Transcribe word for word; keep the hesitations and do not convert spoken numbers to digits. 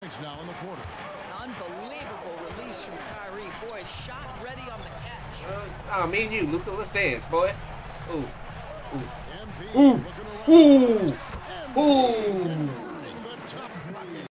points now in the quarter. Unbelievable release from Kyrie. Boy, shot ready on the catch. Uh, oh, me and you, Luka, let's dance, boy. Ooh, ooh, ooh, ooh, ooh.